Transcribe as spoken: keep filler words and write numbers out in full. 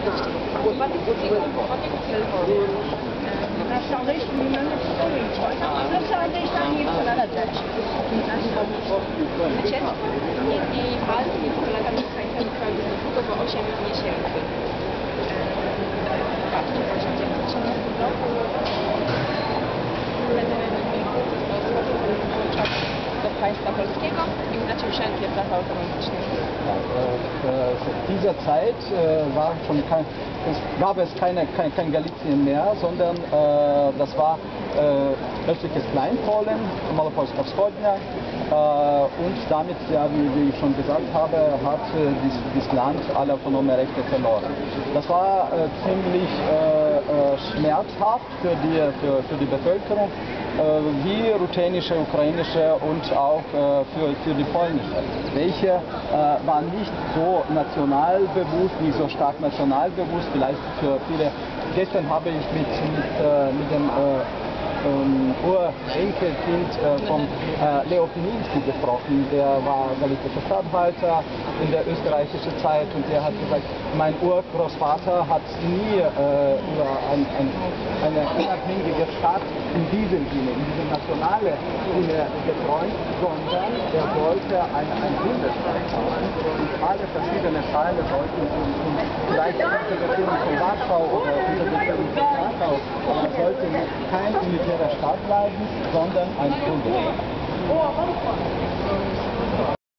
do państwa polskiego i znacie wszelkie prawa autonomiczne. Ja, äh, zu dieser Zeit äh, war schon kein, es gab es keine, kein, kein Galizien mehr, sondern äh, das war äh, östliches Kleinpolen, Malopolska Wschodnia, äh, und damit, ja, wie, wie ich schon gesagt habe, hat äh, dies, dieses Land alle autonome Rechte verloren. Das war äh, ziemlich äh, äh, schmerzhaft für die, für, für die Bevölkerung, wie ruthenische, ukrainische und auch äh, für, für die polnische. Welche äh, waren nicht so nationalbewusst, nicht so stark nationalbewusst, vielleicht für viele. Gestern habe ich mit, mit, äh, mit dem äh, ähm, Urenkelkind äh, von äh, Leo Pininski gesprochen, der war galizischer Statthalter in der österreichischen Zeit und der hat gesagt, mein Urgroßvater hat nie äh, über ein, ein, eine unabhängige Stadt in diesem Sinne, in diesem nationalen Sinne geträumt, sondern er wollte eine, ein Bundesstaat haben und alle verschiedenen Teile sollten und vielleicht unter der Führung von Warschau oder unter der Führung von Krakau sollte kein militärischer Staat bleiben, sondern ein Bundesstaat.